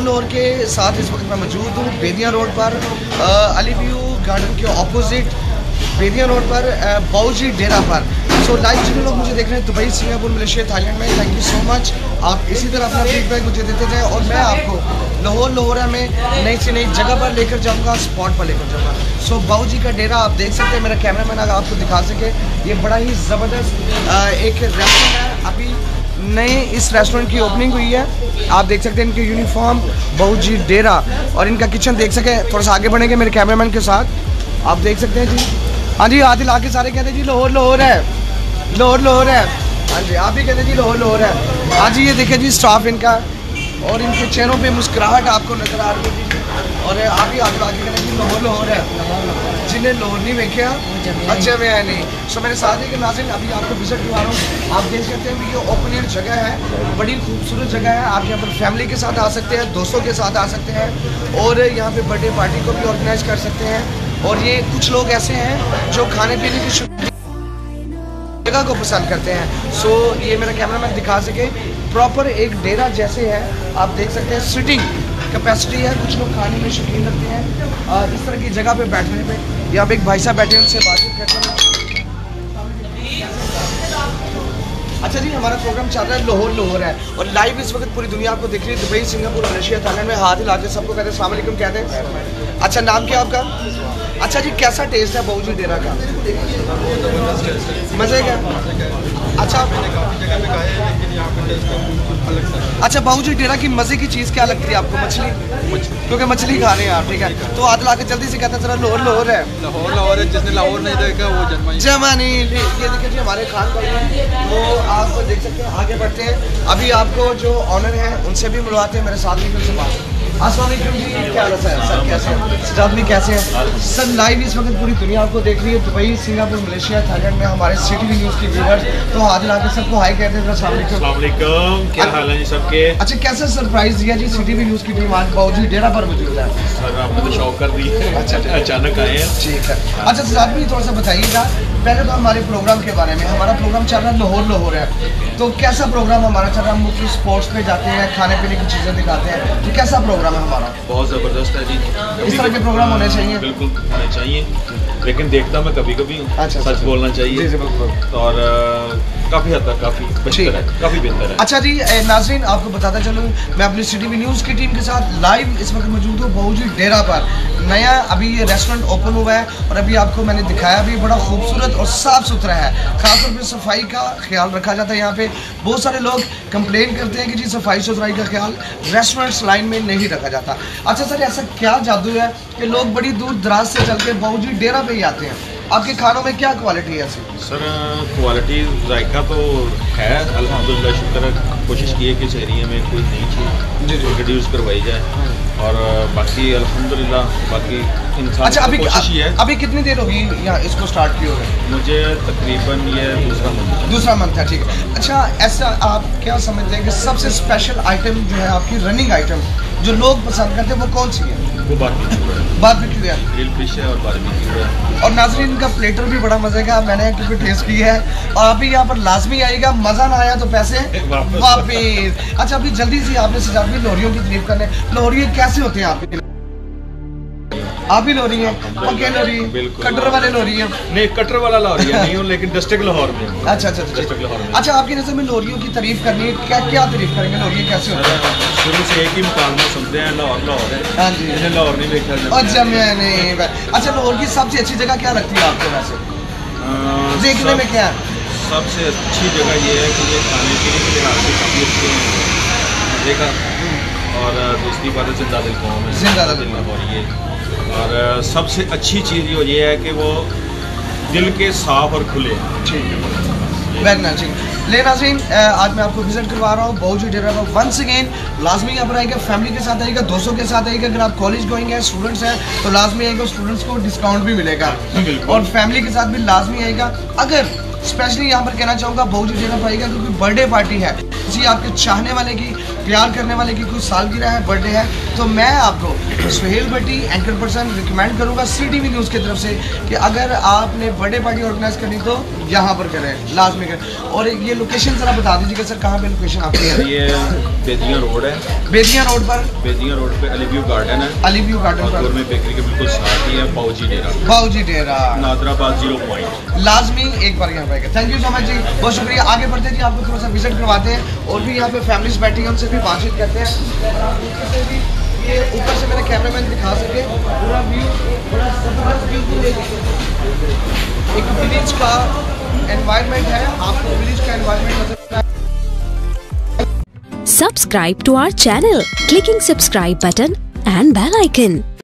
लाहौर के साथ इस वक्त मैं मौजूद हूँ बेदिया रोड पर, अली व्यू गार्डन के ऑपोजिट बेदिया रोड पर, बाऊजी डेरा पर। सो लाइव जितने लोग मुझे देख रहे हैं दुबई, सिंगापुर, मलेशिया, थाईलैंड में, थैंक यू सो मच। आप इसी तरह अपना फीडबैक मुझे देते जाएँ और मैं आपको लाहौर में नई से नई जगह पर लेकर जाऊँगा, स्पॉट पर लेकर जाऊँगा। सो बाऊजी का डेरा आप देख सकते हैं, मेरा कैमरामैन अगर आपको दिखा सके, ये बड़ा ही ज़बरदस्त एक रेस्टोरेंट है। अभी नए इस रेस्टोरेंट की ओपनिंग हुई है, आप देख सकते हैं इनके यूनिफॉर्म बाऊजी डेरा, और इनका किचन देख सके। थोड़ा सा आगे बढ़ेंगे मेरे कैमरामैन के साथ, आप देख सकते हैं जी। हाँ जी, आदिल आके सारे कहते हैं जी लाहौर है, लाहौर है। हाँ जी, आप भी कहते हैं जी लाहौर है। हाँ जी, ये देखें जी स्टाफ इनका, और इनके चेहरों पे मुस्कुराहट आपको नजर आ रही है जी। और आप भी आदिल आके कहते हैं जी लाहौर है, जिन्हें लाहौर नहीं देखा अच्छा में है नहीं। सो मेरे साथ ही के नाज़रीन अभी आपको विजिट करवा रहा हूँ। आप देख सकते हैं ये ओपन एयर जगह है, बड़ी खूबसूरत जगह है। आप यहाँ पर फैमिली के साथ आ सकते हैं, दोस्तों के साथ आ सकते हैं, और यहाँ पे बर्थडे पार्टी को भी ऑर्गेनाइज कर सकते हैं। और ये कुछ लोग ऐसे हैं जो खाने पीने की जगह को पसंद करते हैं। सो ये मेरा कैमरामैन दिखा सके, प्रॉपर एक डेरा जैसे है, आप देख सकते हैं। सिटिंग कैपेसिटी है, कुछ लोग खाने में शौकीन रखते हैं। इस तरह की जगह पे बैठने पे, यहाँ पे एक भाई साहब बैठे हैं, उनसे बातचीत करते हैं। अच्छा जी, हमारा प्रोग्राम चल रहा है लाहौर है, और लाइव इस वक्त पूरी दुनिया आपको दिख रही है, दुबई, सिंगापुर, मलेशिया, थाईलैंड में। हाथ हिला के सबको कहते हैं अस्सलाम वालेकुम कहते हैं। अच्छा, नाम क्या आपका? अच्छा जी, कैसा टेस्ट है बाऊजी डेरा का? मज़े का? अच्छा, बाऊजी डेरा की मज़े की चीज़ क्या लगती है आपको? मछली, क्योंकि मछली खा रहे हैं आप, ठीक है। तो आदिल आके जल्दी से कहते हैं जरा लाहौर है, लाहौर है। जिसने लाहौर नहीं देखा वो जमा नहीं। ये देखिए जी, हमारे खान भाई हैं, वो आप देख सकते हैं। आगे बढ़ते हैं, अभी आपको जो ऑनर है उनसे भी मिलवाते हैं। मेरे साथ भी उनसे बात। अस्सलाम वालेकुम जी, क्या हाल है सर? कैसे हैं सर? भी कैसे हैं सर? लाइव इस वक्त पूरी दुनिया आपको देख रही है, दुबई, सिंगापुर, मलेशिया, थाईलैंड में हमारे CTV न्यूज़ की व्यूअर्स। तो हाजिर आके सबको हाई कहते हैं। अस्सलाम वालेकुम, क्या हाल है जी सबके? अच्छा, कैसा सरप्राइज दिया जी CTV न्यूज़ की टीम आज बाऊजी डेरा पर मौजूद है? सर आपने तो शौक कर दी है। अच्छा, अचानक आए हैं। ठीक है। अच्छा सर, आप भी थोड़ा सा बताइएगा, पहले तो हमारे प्रोग्राम के बारे में। हमारा प्रोग्राम चल रहा है लाहौर है, तो कैसा प्रोग्राम हमारा चल रहा है? हम मुख्य स्पोर्ट्स पे जाते हैं, खाने पीने की चीज़ें दिखाते हैं, तो कैसा प्रोग्राम है हमारा? बहुत ज़बरदस्त है जी। इस तरह के प्रोग्राम होने चाहिए, बिल्कुल होने चाहिए, लेकिन देखता मैं कभी कभी हूँ। अच्छा, सच बोलना चाहिए। जी बिल्कुल। और काफ़ी हद तक काफ़ी बेहतर है, काफ़ी बेहतर है। अच्छा जी नाज़रीन, आपको बताता चलूँ, मैं अपनी CTV न्यूज़ की टीम के साथ लाइव इस वक्त मौजूद हूँ बाऊजी डेरा पर। नया अभी ये रेस्टोरेंट ओपन हुआ है, और अभी आपको मैंने दिखाया भी, बड़ा खूबसूरत और साफ़ सुथरा है। खासतौर पर सफाई का ख्याल रखा जाता है यहाँ पे। बहुत सारे लोग कंप्लेन करते हैं कि जी सफाई सुथराई का ख्याल रेस्टोरेंट्स लाइन में नहीं रखा जाता। अच्छा सर, ऐसा क्या जादू है कि लोग बड़ी दूर दराज से चल के बाऊजी डेरा पे ही आते हैं? आपके खानों में क्या क्वालिटी है सर? क्वालिटी जायका तो है अल्हम्दुलिल्लाह, शुक्र है। कोशिश की है कि इस एरिया में कोई नई चीज़ इंट्रोड्यूस करवाई जाए, और बाकी अल्हम्दुलिल्लाह बाकी इंसान। अच्छा, अभी कोशिश ही है। अभी कितनी देर होगी यहाँ इसको स्टार्ट किए हुए? मुझे तकरीबन ये दूसरा मंथ है। ठीक है। अच्छा, ऐसा आप क्या समझते हैं कि सबसे स्पेशल आइटम जो है आपकी, रनिंग आइटम जो लोग पसंद करते हैं, वो कौन सी है? वो बारबेक्यू है, ग्रिल फिश है और बारबेक्यू है। और नाज़रीन का प्लेटर भी बड़ा मज़े का, मैंने क्योंकि टेस्ट किया है। और अभी यहाँ पर लाजमी आएगा, मज़ा ना आया तो पैसे वापिस। अच्छा, अभी जल्दी से आपने सजा भी लोहरियों की तारीफ करने। लोहरिये कैसे होते हैं आपके? आप भी लोहरी हैं? पक्के लोहरी, कटर वाले लोहरी हैं? नहीं, कटर वाला लोहरी नहीं हूँ, लेकिन डिस्ट्रिक्ट लाहौर में। अच्छा, डिस्ट्रिक्ट लाहौर में। अच्छा, आपकी नज़र में लोहरियों की तारीफ करनी है, क्या तारीफ करेंगे? लोहरिये कैसे होते हैं? शुरू से एक ही मुकाम में सुनते हैं, लाहौर है। हाँ जी, इन्हें लाहौर नहीं देखा जाता। अच्छा, मैंने अच्छा, लाहौर की सबसे अच्छी जगह क्या लगती है आपको वैसे देखने में? क्या सबसे अच्छी जगह ये है कि ये खाने पीने के लिहाज से काफ़ी अच्छे हैं, मज़े का। और दूसरी बात है जिंदा दिल कौम है, जिंदा दिल लाहौर ये। और सबसे अच्छी चीज़ ये है कि वो दिल के साफ और खुले। ठीक है, वेरी नाइस। ले नाज़रीन, आज मैं आपको विजिट करवा रहा हूँ बाऊजी डेरा में। वंस अगेन लाजमी यहाँ पर आएगा, फैमिली के साथ आएगा, दोस्तों के साथ आएगा। अगर आप कॉलेज गोइंग है, स्टूडेंट्स हैं, तो लाजमी आएगा, स्टूडेंट्स को डिस्काउंट भी मिलेगा, और फैमिली के साथ भी लाजमी आएगा। अगर स्पेशली यहाँ पर कहना चाहूँगा बाऊजी डेरा पर आएगा क्योंकि बर्थडे पार्टी है, किसी आपके चाहने वाले की, प्यार करने वाले की कुछ सालगिरह है, बर्थडे है, तो मैं आपको Suhail Bhatti anchor person recommend करूँगा CTV न्यूज़ की तरफ से कि अगर आपने बर्थडे पार्टी ऑर्गेनाइज करनी तो यहाँ पर करें, लाजमी करें। और ये लोकेशन ज़रा बता दीजिएगा सर, कहाँ पे लोकेशन आपकी है? ये बेदिया रोड है, बेदिया रोड पर, बेदिया रोड पे अली व्यू गार्डन है, अली व्यू गार्डन पर, गोरमेंट बेकरी के बिल्कुल साथ ही है बाऊजी डेरा, बाऊजी डेरा, नादराबाद 0 पॉइंट। लाजमी एक बार यहाँ पे। थैंक यू सो मच जी, बहुत शुक्रिया। आगे बढ़ते जी, आपको थोड़ा सा विजिट करवाते हैं और भी यहाँ पे फैमिलीज बैठी हैं, उनसे भी बातचीत करते हैं। और आप नीचे से भी, ये ऊपर से मेरे कैमरामैन दिखा सके पूरा व्यू, बड़ा जबरदस्त व्यू। एक विलेज का एनवायरनमेंट है, आपको विलेज का एनवायरनमेंट नजर आए। Subscribe to our channel, clicking subscribe button and bell icon.